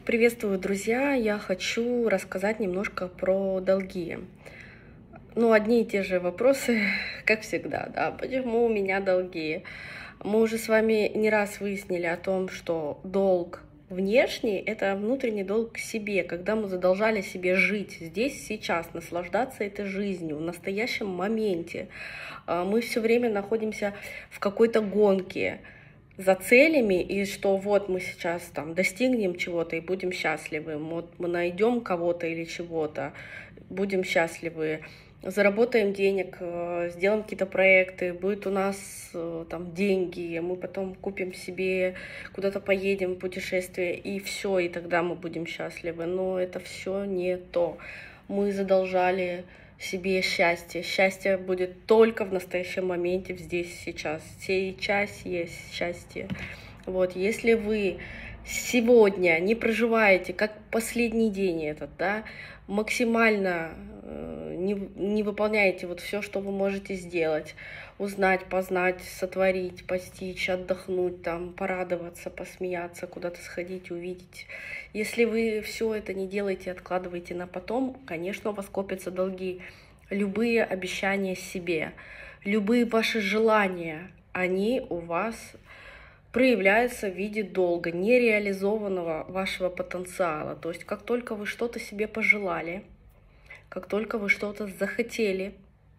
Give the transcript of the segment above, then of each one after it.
Приветствую, друзья! Я хочу рассказать немножко про долги. Ну, одни и те же вопросы, как всегда, да. Почему у меня долги? Мы уже с вами не раз выяснили о том, что долг внешний — это внутренний долг к себе, когда мы задолжали себе жить здесь, сейчас, наслаждаться этой жизнью, в настоящем моменте. Мы все время находимся в какой-то гонке за целями, и что вот мы сейчас там достигнем чего-то и будем счастливы, вот мы найдем кого-то или чего-то, будем счастливы, заработаем денег, сделаем какие-то проекты, будет у нас там деньги, мы потом купим себе, куда-то поедем в путешествие, и все, и тогда мы будем счастливы. Но это все не то. Мы задолжали себе счастье. Счастье будет только в настоящем моменте, здесь, сейчас. Сейчас есть счастье. Вот, если вы сегодня не проживаете как последний день этот, да, максимально не выполняете вот все, что вы можете сделать, узнать, познать, сотворить, постичь, отдохнуть, там, порадоваться, посмеяться, куда-то сходить, увидеть. Если вы все это не делаете, откладываете на потом, конечно, у вас копятся долги. Любые обещания себе, любые ваши желания, они у вас проявляются в виде долга, нереализованного вашего потенциала. То есть как только вы что-то себе пожелали, как только вы что-то захотели,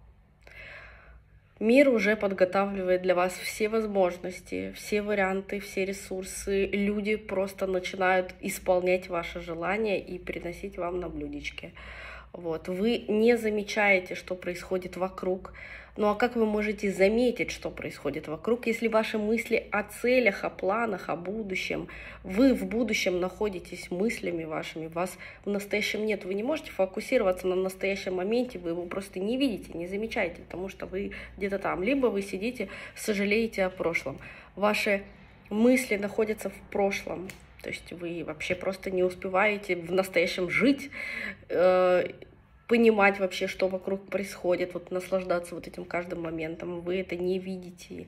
мир уже подготавливает для вас все возможности, все варианты, все ресурсы. Люди просто начинают исполнять ваши желания и приносить вам на блюдечке. Вот. Вы не замечаете, что происходит вокруг. Ну а как вы можете заметить, что происходит вокруг, если ваши мысли о целях, о планах, о будущем, вы в будущем находитесь мыслями вашими, вас в настоящем нет, вы не можете фокусироваться на настоящем моменте, вы его просто не видите, не замечаете, потому что вы где-то там, либо вы сидите, сожалеете о прошлом. Ваши мысли находятся в прошлом. То есть вы вообще просто не успеваете в настоящем жить, понимать вообще, что вокруг происходит, вот наслаждаться вот этим каждым моментом. Вы это не видите.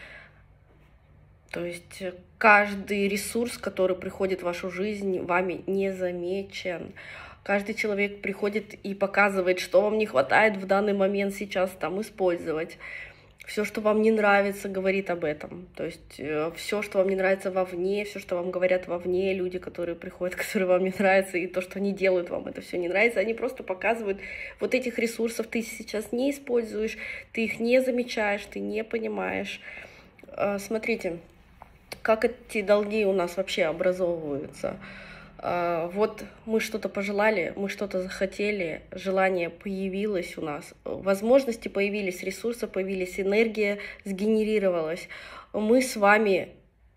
То есть каждый ресурс, который приходит в вашу жизнь, вами не замечен. Каждый человек приходит и показывает, что вам не хватает в данный момент сейчас там использовать. Все, что вам не нравится, говорит об этом. То есть все, что вам не нравится вовне, все, что вам говорят вовне, люди, которые приходят, которые вам не нравятся, и то, что они делают, вам это все не нравится, они просто показывают, вот этих ресурсов ты сейчас не используешь, ты их не замечаешь, ты не понимаешь. Смотрите, как эти долги у нас вообще образовываются. Вот мы что-то пожелали, мы что-то захотели, желание появилось у нас, возможности появились, ресурсы появились, энергия сгенерировалась. Мы с вами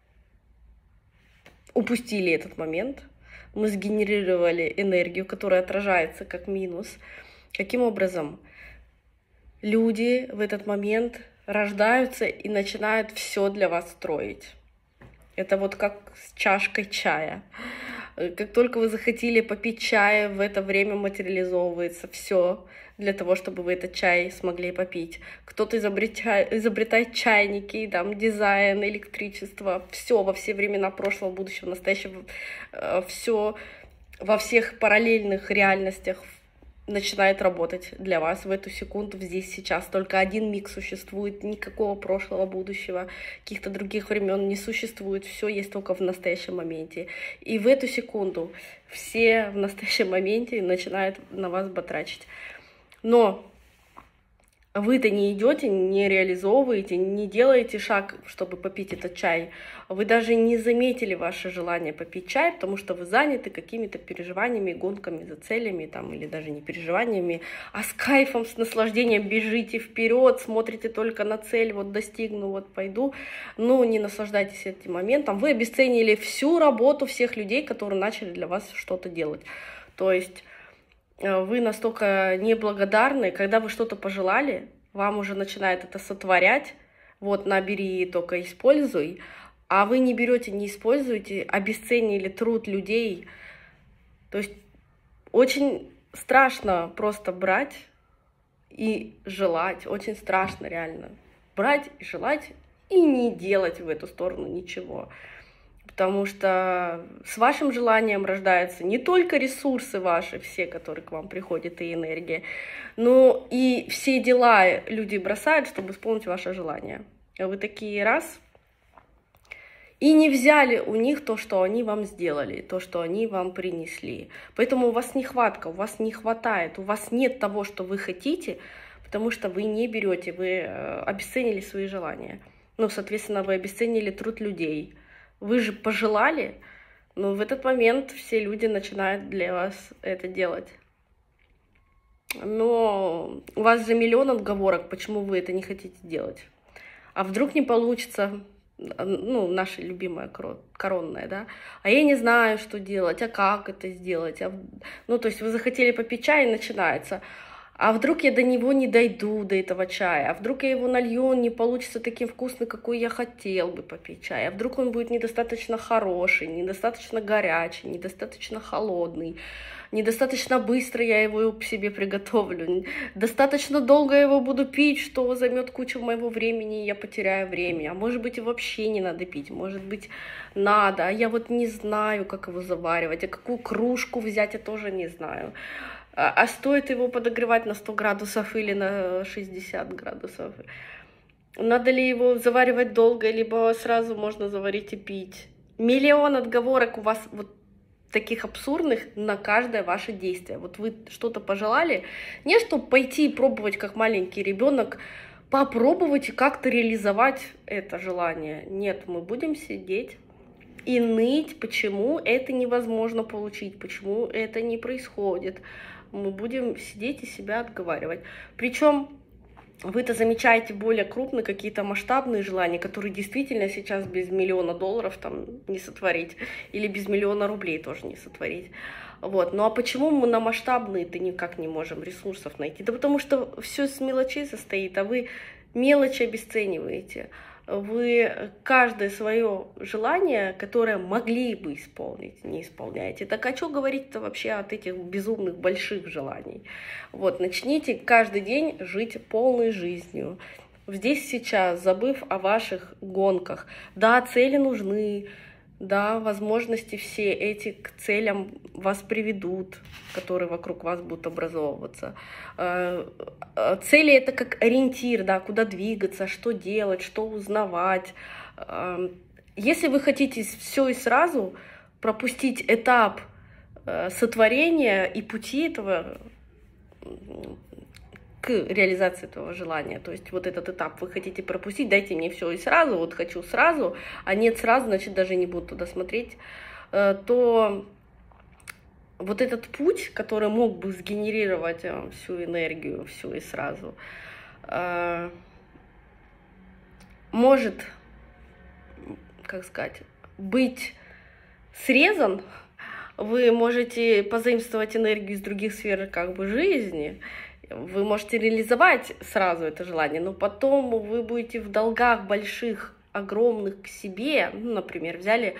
упустили этот момент, мы сгенерировали энергию, которая отражается как минус. Каким образом? Люди в этот момент рождаются и начинают все для вас строить. Это вот как с чашкой чая. Как только вы захотели попить чая, в это время материализовывается все для того, чтобы вы этот чай смогли попить. Кто-то изобретает чайники, там, дизайн, электричество, все во все времена прошлого, будущего, настоящего, все во всех параллельных реальностях начинает работать для вас в эту секунду, здесь, сейчас. Только один миг существует, никакого прошлого, будущего, каких-то других времен не существует. Все есть только в настоящем моменте. И в эту секунду все в настоящем моменте начинают на вас батрачить. Но вы-то не идете, не реализовываете, не делаете шаг, чтобы попить этот чай. Вы даже не заметили ваше желание попить чай, потому что вы заняты какими-то переживаниями, гонками за целями, там, или даже не переживаниями, а с кайфом, с наслаждением бежите вперед, смотрите только на цель, вот достигну, вот пойду. Но не наслаждайтесь этим моментом. Вы обесценили всю работу всех людей, которые начали для вас что-то делать. То есть вы настолько неблагодарны, когда вы что-то пожелали, вам уже начинает это сотворять, вот набери, только используй, а вы не берете, не используете, обесценили труд людей. То есть очень страшно просто брать и желать, очень страшно реально брать и желать и не делать в эту сторону ничего. потому что с вашим желанием рождаются не только ресурсы ваши, все, которые к вам приходят, и энергия, но и все дела люди бросают, чтобы исполнить ваше желание. А вы такие раз и не взяли у них то, что они вам сделали, то, что они вам принесли. Поэтому у вас нехватка, у вас не хватает, у вас нет того, что вы хотите, потому что вы не берете, вы обесценили свои желания. Ну, соответственно, вы обесценили труд людей. Вы же пожелали, но в этот момент все люди начинают для вас это делать. Но у вас же миллион отговорок, почему вы это не хотите делать. А вдруг не получится, ну, наша любимая коронная, да? А я не знаю, что делать, а как это сделать? Ну, то есть вы захотели попить чай, и начинается. А вдруг я до него не дойду, до этого чая? А вдруг я его налью, он не получится таким вкусным, какой я хотел бы попить чай? А вдруг он будет недостаточно хороший, недостаточно горячий, недостаточно холодный? Недостаточно быстро я его себе приготовлю, достаточно долго я его буду пить, что займет кучу моего времени, и я потеряю время. А может быть, и вообще не надо пить, может быть, надо. А я вот не знаю, как его заваривать, а какую кружку взять, я тоже не знаю. А стоит его подогревать на 100 градусов или на 60 градусов? Надо ли его заваривать долго, либо сразу можно заварить и пить? Миллион отговорок у вас вот таких абсурдных на каждое ваше действие. Вот вы что-то пожелали, не чтобы пойти и пробовать, как маленький ребенок, попробовать и как-то реализовать это желание. Нет, мы будем сидеть и ныть, почему это невозможно получить, почему это не происходит. Мы будем сидеть и себя отговаривать. Причем вы-то замечаете более крупные, какие-то масштабные желания, которые действительно сейчас без $1 миллиона там не сотворить, или без $1 миллиона рублей тоже не сотворить. Вот. Ну а почему мы на масштабные-то никак не можем ресурсов найти? Да потому что все с мелочей состоит, а вы мелочи обесцениваете. Вы каждое свое желание, которое могли бы исполнить, не исполняете. Так а что говорить-то вообще от этих безумных больших желаний? Вот, начните каждый день жить полной жизнью. Здесь сейчас, забыв о ваших гонках. Да, цели нужны, да, возможности все эти к целям вас приведут, которые вокруг вас будут образовываться. Цели — это как ориентир, да, куда двигаться, что делать, что узнавать. Если вы хотите все и сразу, пропустить этап сотворения и пути этого к реализации этого желания, то есть вот этот этап вы хотите пропустить, дайте мне все и сразу, вот хочу сразу, а нет сразу, значит даже не буду туда смотреть, то вот этот путь, который мог бы сгенерировать всю энергию, все и сразу, может, как сказать, быть срезан. Вы можете позаимствовать энергию из других сфер как бы жизни, вы можете реализовать сразу это желание, но потом вы будете в долгах больших, огромных к себе. Ну, например, взяли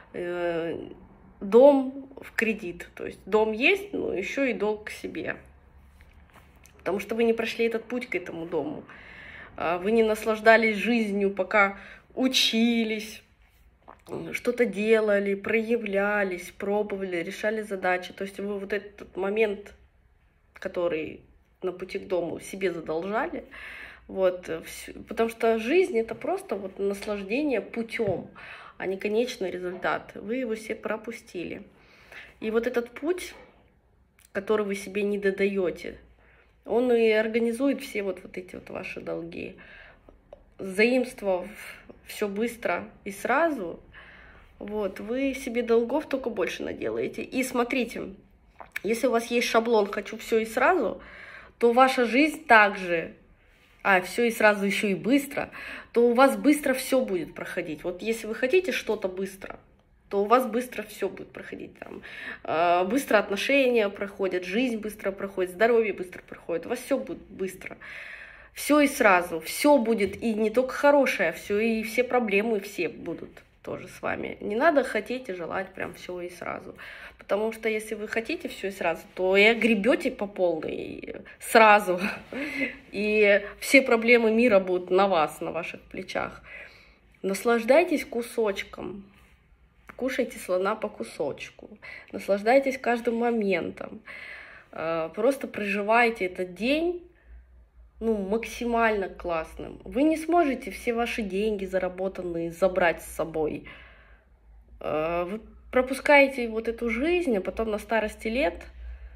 дом в кредит, то есть дом есть, но еще и долг к себе, потому что вы не прошли этот путь к этому дому, вы не наслаждались жизнью, пока учились, что-то делали, проявлялись, пробовали, решали задачи. То есть вы вот этот момент, который на пути к дому себе задолжали, вот, потому что жизнь — это просто вот наслаждение путем, а не конечный результат. Вы его все пропустили. И вот этот путь, который вы себе не додаете, он и организует все вот эти вот ваши долги. Заимствовав все быстро и сразу, вот, вы себе долгов только больше наделаете. И смотрите, если у вас есть шаблон «хочу все и сразу», то ваша жизнь также, все и сразу еще и быстро, то у вас быстро все будет проходить. Вот если вы хотите что-то быстро, то у вас быстро все будет проходить. Там, быстро отношения проходят, жизнь быстро проходит, здоровье быстро проходит, у вас все будет быстро. Все и сразу, все будет, и не только хорошее, все и все проблемы все будут тоже с вами. Не надо хотеть и желать прям все и сразу. Потому что если вы хотите все и сразу, то и огребете по полной сразу. И все проблемы мира будут на вас, на ваших плечах. Наслаждайтесь кусочком. кушайте слона по кусочку, наслаждайтесь каждым моментом, просто проживайте этот день, ну, максимально классным. Вы не сможете все ваши деньги заработанные забрать с собой. Вы пропускаете вот эту жизнь, а потом на старости лет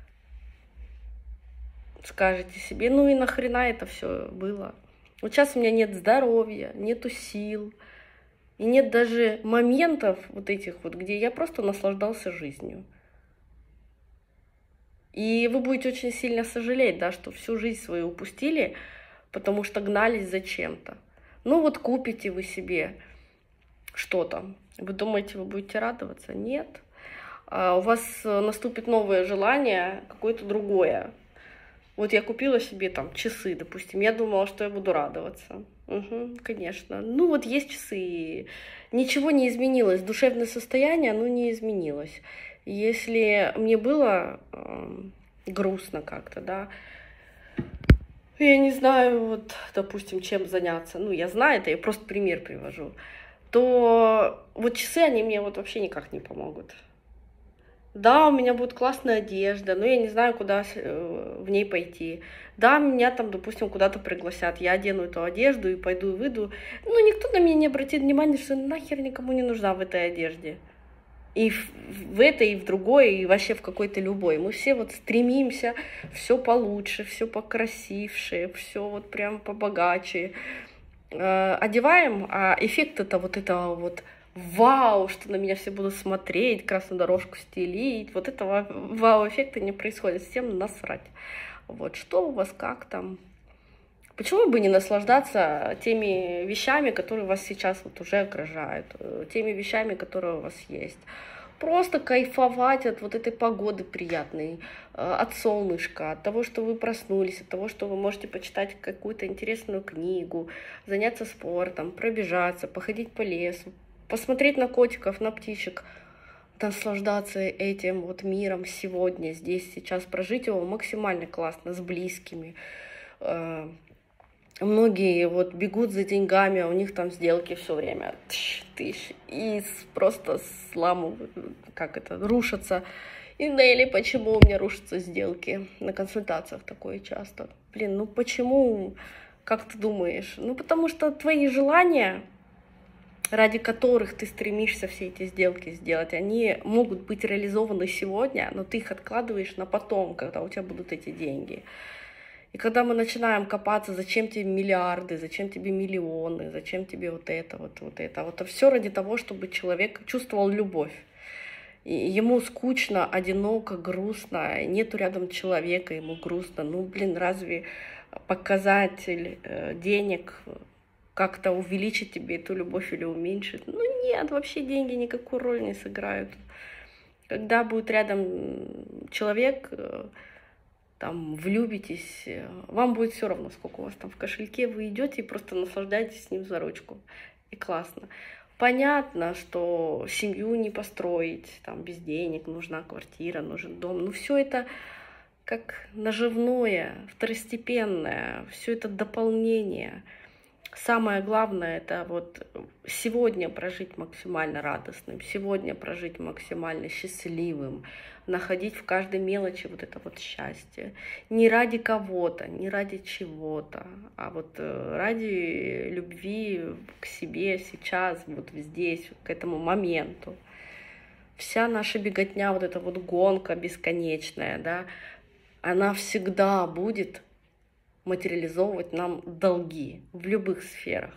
скажете себе, ну и нахрена это все было. Вот сейчас у меня нет здоровья, нету сил, и нет даже моментов вот этих вот, где я просто наслаждался жизнью. И вы будете очень сильно сожалеть, да, что всю жизнь свою упустили, потому что гнались за чем-то. Ну вот купите вы себе что-то. Вы думаете, вы будете радоваться? Нет. У вас наступит новое желание, какое-то другое. Вот я купила себе там часы, допустим, я думала, что я буду радоваться. Угу, конечно. Ну вот есть часы, и ничего не изменилось, душевное состояние, оно не изменилось. Если мне было грустно как-то, да, я не знаю, вот, допустим, чем заняться, ну, я знаю это, я просто пример привожу, то вот часы, они мне вот вообще никак не помогут. Да, у меня будет классная одежда, но я не знаю, куда в ней пойти. Да, меня там, допустим, куда-то пригласят, я одену эту одежду и пойду и выйду. Ну, никто на меня не обратит внимания, что нахер никому не нужна в этой одежде. И в этой, и в другой, и вообще в какой-то любой. Мы все вот стремимся все получше, все покрасивше, все вот прям побогаче. Одеваем, а эффект это вот этого вот вау, что на меня все будут смотреть, красную дорожку стелить. Вот этого вау-эффекта не происходит, всем насрать. Вот что у вас, как там? Почему бы не наслаждаться теми вещами, которые вас сейчас вот уже окружают, теми вещами, которые у вас есть? Просто кайфовать от вот этой погоды приятной, от солнышка, от того, что вы проснулись, от того, что вы можете почитать какую-то интересную книгу, заняться спортом, пробежаться, походить по лесу, посмотреть на котиков, на птичек, наслаждаться этим вот миром сегодня, здесь, сейчас, прожить его максимально классно, с близкими. Многие вот бегут за деньгами, а у них там сделки все время тысяч, и просто сламывают, как это, рушатся. И Нелли, почему у меня рушатся сделки? На консультациях такое часто. Блин, ну почему, как ты думаешь? Ну потому что твои желания, ради которых ты стремишься все эти сделки сделать, они могут быть реализованы сегодня, но ты их откладываешь на потом, когда у тебя будут эти деньги. И когда мы начинаем копаться, зачем тебе миллиарды, зачем тебе миллионы, зачем тебе вот это, вот это, вот все ради того, чтобы человек чувствовал любовь. И ему скучно, одиноко, грустно, нету рядом человека, ему грустно. Ну, блин, разве показатель денег как-то увеличит тебе эту любовь или уменьшит? Ну нет, вообще деньги никакую роль не сыграют. Когда будет рядом человек, там влюбитесь, вам будет все равно, сколько у вас там в кошельке, вы идете и просто наслаждаетесь с ним за ручку. И классно. Понятно, что семью не построить, там без денег, нужна квартира, нужен дом. Но все это как наживное, второстепенное, все это дополнение. Самое главное — это вот сегодня прожить максимально радостным, сегодня прожить максимально счастливым, находить в каждой мелочи вот это вот счастье. Не ради кого-то, не ради чего-то, а вот ради любви к себе сейчас, вот здесь, к этому моменту. Вся наша беготня, вот эта вот гонка бесконечная, да, она всегда будет материализовывать нам долги в любых сферах.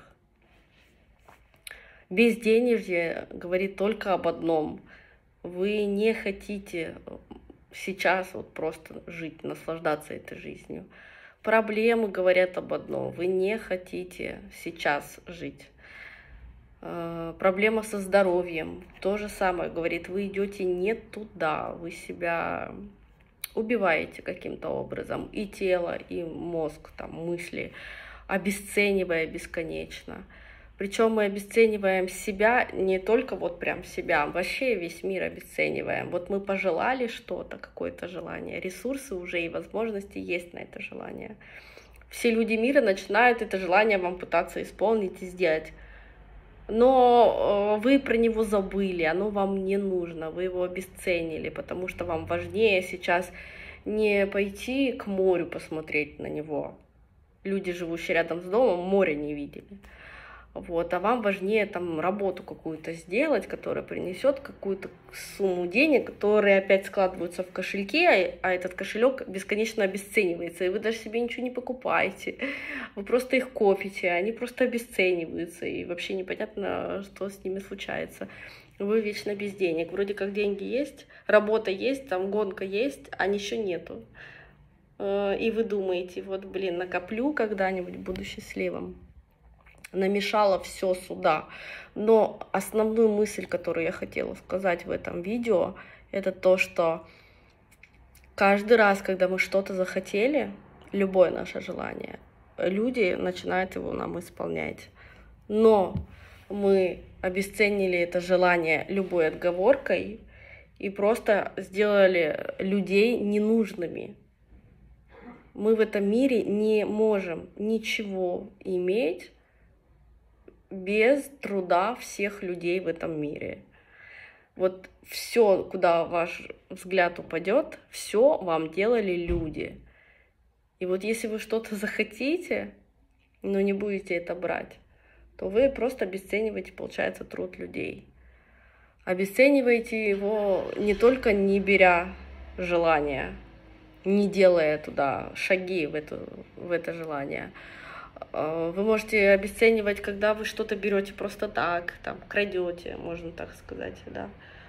Безденежье говорит только об одном. Вы не хотите сейчас вот просто жить, наслаждаться этой жизнью. Проблемы говорят об одном. Вы не хотите сейчас жить. Проблема со здоровьем. То же самое говорит, вы идете не туда, вы себя убиваете каким-то образом и тело, и мозг, там, мысли, обесценивая бесконечно. Причем мы обесцениваем себя, не только вот прям себя, вообще весь мир обесцениваем. Вот мы пожелали что-то, какое-то желание, ресурсы уже и возможности есть на это желание. Все люди мира начинают это желание вам пытаться исполнить и сделать. но вы про него забыли, оно вам не нужно, вы его обесценили, потому что вам важнее сейчас не пойти к морю посмотреть на него. Люди, живущие рядом с домом, моря не видели. Вот, а вам важнее там работу какую-то сделать, которая принесет какую-то сумму денег, которые опять складываются в кошельке, а этот кошелек бесконечно обесценивается, и вы даже себе ничего не покупаете, вы просто их копите, они просто обесцениваются, и вообще непонятно, что с ними случается. Вы вечно без денег, вроде как деньги есть, работа есть, там гонка есть, а ничего нету. И вы думаете, вот, блин, накоплю когда-нибудь, буду счастливым. Намешала все сюда. Но основную мысль, которую я хотела сказать в этом видео, это то, что каждый раз, когда мы что-то захотели, любое наше желание, люди начинают его нам исполнять. Но мы обесценили это желание любой отговоркой и просто сделали людей ненужными. Мы в этом мире не можем ничего иметь без труда всех людей в этом мире. Вот все, куда ваш взгляд упадет, все вам делали люди. И вот если вы что-то захотите, но не будете это брать, то вы просто обесцениваете, получается, труд людей. Обесцениваете его не только не беря желания, не делая туда шаги в это желание. Вы можете обесценивать, когда вы что-то берете просто так, там, крадете, можно так сказать, да.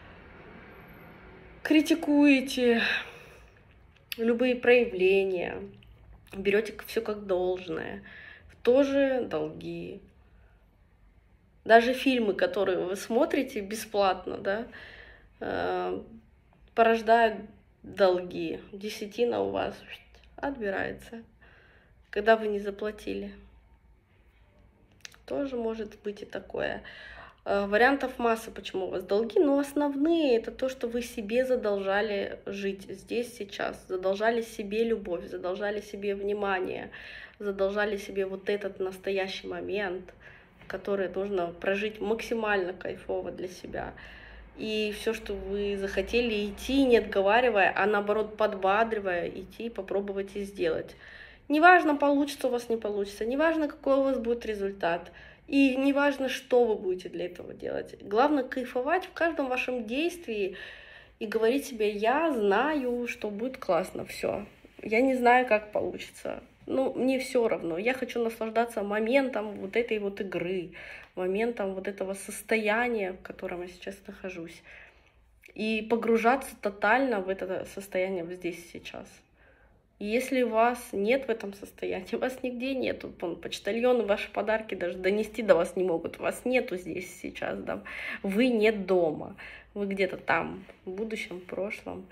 Критикуете любые проявления, берете все как должное. Тоже долги. Даже фильмы, которые вы смотрите бесплатно, да, порождают долги. Десятина у вас отбирается, когда вы не заплатили. Тоже может быть и такое. Вариантов масса, почему у вас долги, но основные это то, что вы себе задолжали жить здесь, сейчас, задолжали себе любовь, задолжали себе внимание, задолжали себе вот этот настоящий момент, который нужно прожить максимально кайфово для себя. И все, что вы захотели идти, не отговаривая, а наоборот подбадривая, идти, попробовать и сделать. Неважно, получится у вас, не получится, неважно, какой у вас будет результат, и неважно, что вы будете для этого делать. Главное кайфовать в каждом вашем действии и говорить себе: я знаю, что будет классно, все. Я не знаю, как получится. Ну, мне все равно. Я хочу наслаждаться моментом вот этой вот игры, моментом вот этого состояния, в котором я сейчас нахожусь. И погружаться тотально в это состояние здесь сейчас. И если у вас нет в этом состоянии, вас нигде нету. Почтальоны ваши подарки даже донести до вас не могут. Вас нету здесь сейчас, да. Вы нет дома. Вы где-то там, в будущем, в прошлом.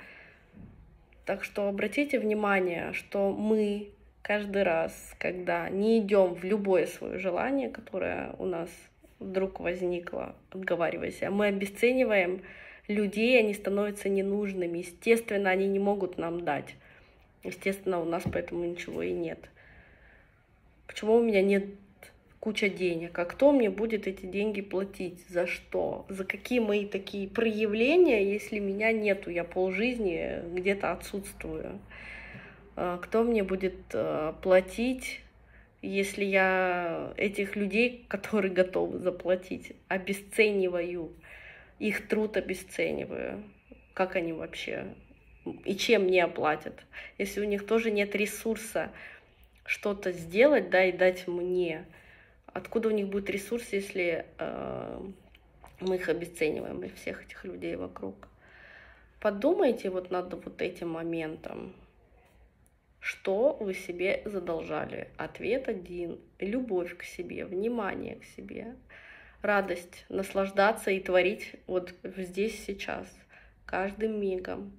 Так что обратите внимание, что мы каждый раз, когда не идем в любое свое желание, которое у нас вдруг возникло, отговариваясь, мы обесцениваем людей, они становятся ненужными. Естественно, они не могут нам дать. Естественно, у нас поэтому ничего и нет. Почему у меня нет куча денег? А кто мне будет эти деньги платить? За что? За какие мои такие проявления, если меня нету? Я полжизни где-то отсутствую. Кто мне будет платить, если я этих людей, которые готовы заплатить, обесцениваю? Их труд обесцениваю. Как они вообще? И чем мне оплатят, если у них тоже нет ресурса что-то сделать, да, и дать мне. Откуда у них будет ресурс, если мы их обесцениваем, и всех этих людей вокруг? Подумайте вот над вот этим моментом. Что вы себе задолжали? Ответ один. Любовь к себе, внимание к себе, радость, наслаждаться и творить вот здесь, сейчас, каждым мигом.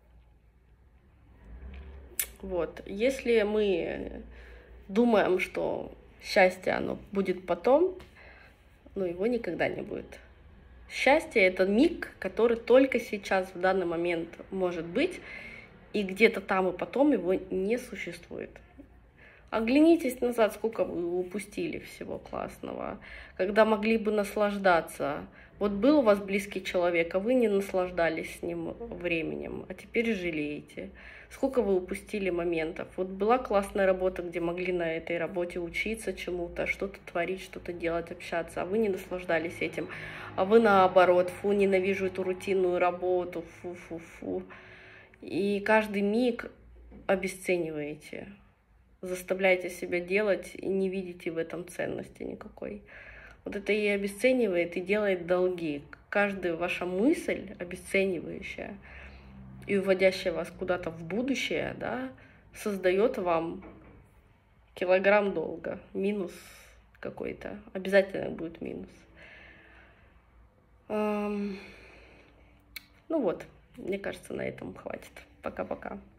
Вот. Если мы думаем, что счастье, оно будет потом, но его никогда не будет. Счастье — это миг, который только сейчас, в данный момент может быть, и где-то там и потом его не существует. Оглянитесь назад, сколько вы упустили всего классного, когда могли бы наслаждаться. Вот был у вас близкий человек, а вы не наслаждались с ним временем, а теперь жалеете. Сколько вы упустили моментов. Вот была классная работа, где могли на этой работе учиться чему-то, что-то творить, что-то делать, общаться, а вы не наслаждались этим. А вы наоборот, фу, ненавижу эту рутинную работу, фу-фу-фу. И каждый миг обесцениваете, заставляете себя делать и не видите в этом ценности никакой. Вот это и обесценивает, и делает долги. Каждая ваша мысль обесценивающая и уводящая вас куда-то в будущее, да, создает вам килограмм долга, минус какой-то. Обязательно будет минус. Ну вот, мне кажется, на этом хватит. Пока-пока.